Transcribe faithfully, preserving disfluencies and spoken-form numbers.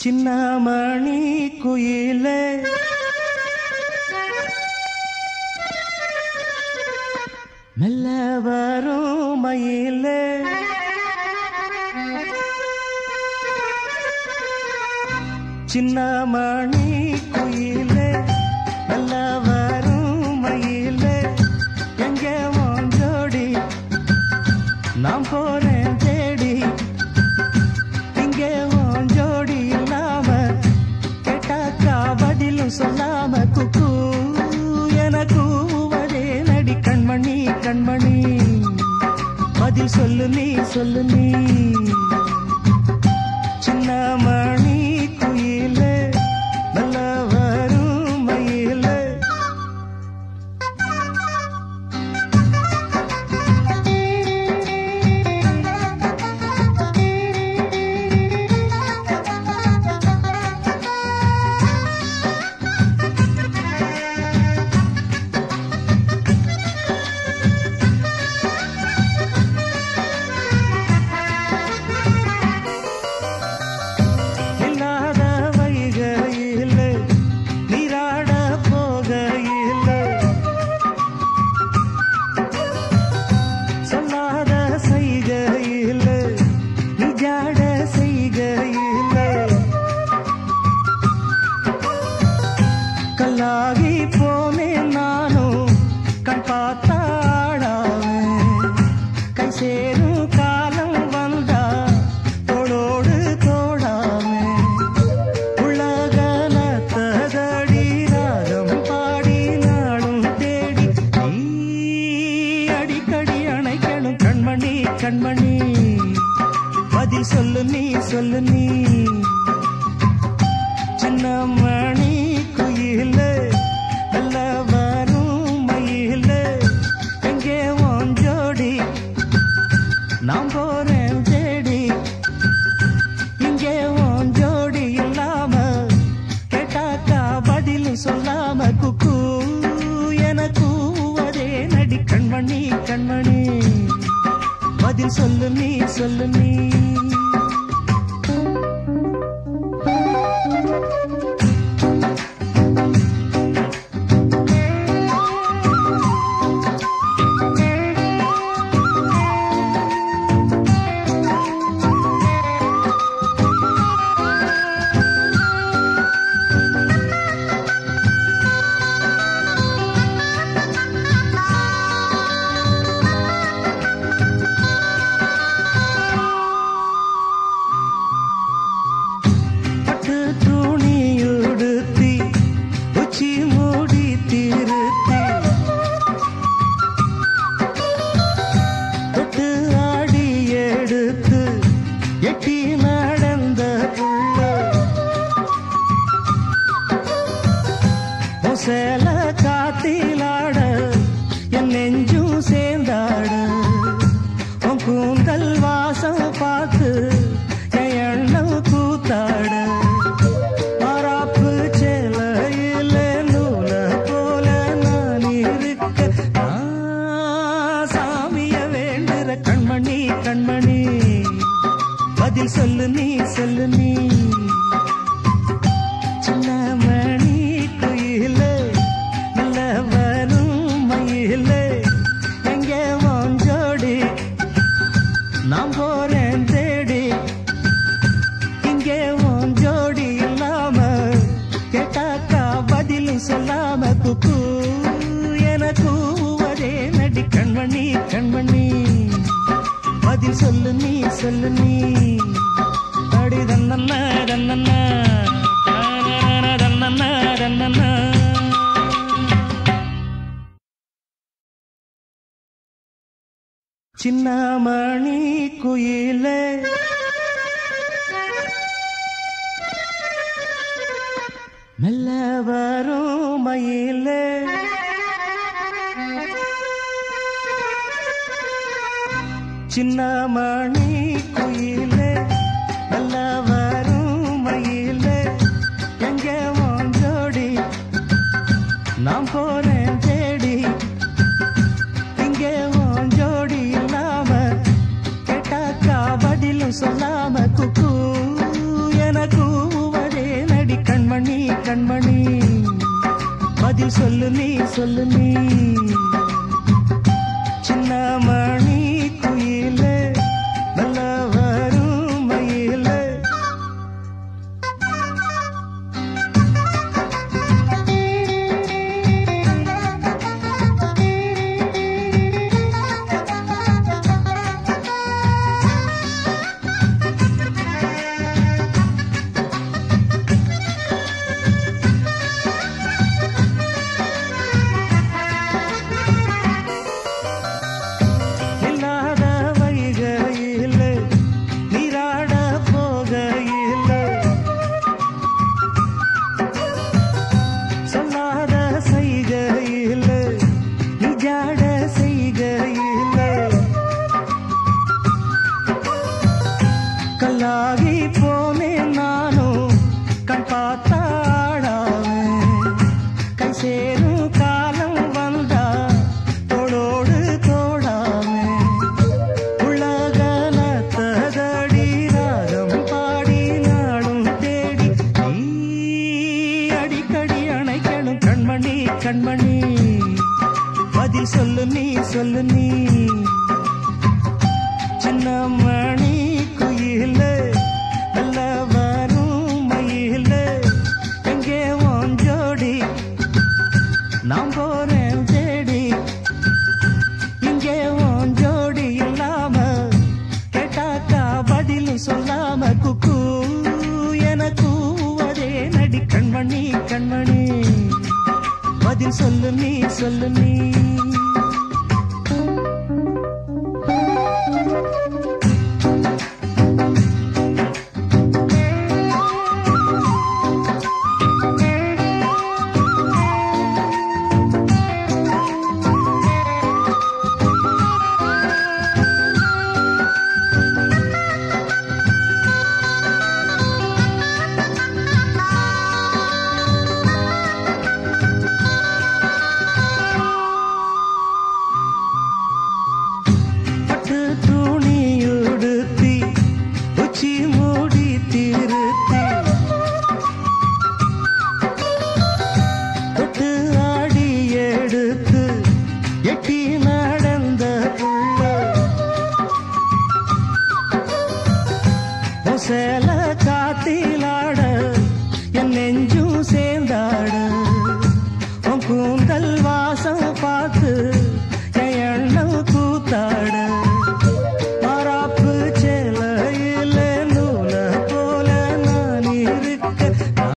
சின்னமணி குயிலே மெல்ல வரும் மயிலே சின்னமணி குயிலே மெல்ல வரும் மயிலே எங்கே உன் ஜோடி நான் போறேன் தேடி இங்கே உன் ஜோடி இல்லாம கேட்டாக்கா பதிலும் சொல்லாம குக்கு எனக்கு கூவதே நடி கண்மணி கண்மணி பதில் சொல்லு நீ சொல்லு நீ சின்னமணி குயிலே மெல்ல வரும் மயிலே கல்லாகி போனே நானும் கண் பார்த்தாடாவேன் கை சேரும் காலம் வந்தா தோளோடு தோடாமே உலகல தகடி ராகம் பாடி நாடும் தேடி நீ அடிக்கடி அணைக்கணும் கண்மணி கண்மணி பதில் சொல்லு நீ சொல்லு நீ சின்னமணி குயிலே மெல்ல வரும் மயிலே எங்கே உன் ஜோடி நான் போறேன் தேடி இங்கே உன் ஜோடி இல்லாம கேட்டாக்கா பதிலும் சொல்லாம குக்கு எனக்கு அதே நடி கண்மணி கண்மணி பதில் சொல்லு நீ சொல்லு நீ எட்டி நடந்த புள்ள சேல காத்திலாட என் நெஞ்சும் சேர்ந்தாட உன் கூந்தல் வாசம் பார்த்து என் எண்ணம் கூத்தாட மாறாப்பு சேலையில நூல போல நான் இருக்க நான் சாமிய வேண்டுற கண்மணி கண்மணி பதில் சொல்லு நீ சொல்லு நீ சின்னமணி குயிலே மெல்ல வரும் மயிலே எங்கே உன் ஜோடி நான் போறேன் தேடி இங்கே உன் ஜோடி இல்லாம கேட்டாக்கா பதிலும் சொல்லாம குக்கு எனக்கு அதே நடி கண்மணி கண்மணி பதில் சொல்லு நீ சொல்லு நீ அடி தன்னன்னா தன்னன்னா தன்னன்னா தன்னன்னா சின்னமணி குயிலே மெல்ல வரும் மயிலே சின்னமணி குயிலே மெல்ல வரும் மயிலே எங்கே உன் ஜோடி நான் போறேன் தேடி இங்கே உன் ஜோடி இல்லாம கேட்டாக்கா பதிலும் சொல்லாம குக்கு எனக்கு பதில் சொல்லு நீ சொல்லு நீ சின்ன மணி குயிலே நல்ல வரும் மயிலே கல்லாகி போனேன் நானும் கண் பார்த்தாடாவேன் கை சேரும் காலம் வந்தா தோளோடு தோடாமே உலகலத்ததடி ராகம் பாடி நாடும் தேடி நீ அடிக்கடி அணைக்கணும் கண்மணி கண்மணி பதில் சொல்லு நீ சொல்லு நீ சின்ன மணி குயிலே நல்ல வரும் மயிலே எங்கே உன் ஜோடி நான் போறேன் தேடி இங்கே உன் ஜோடி இல்லாம கேட்டாக்கா பதிலும் சொல்லாம குக்கு என கூவதே நடி கண்மணி கண்மணி பதில் சொல்லு நீ சொல்லு நீ சேல காத்திலாட என் நெஞ்சும் சேர்ந்தாட உன் கூந்தல் வாசம் பார்த்து என் எண்ணம் கூத்தாட மாறாப்பு சேலையில நூல போல நான் இருக்க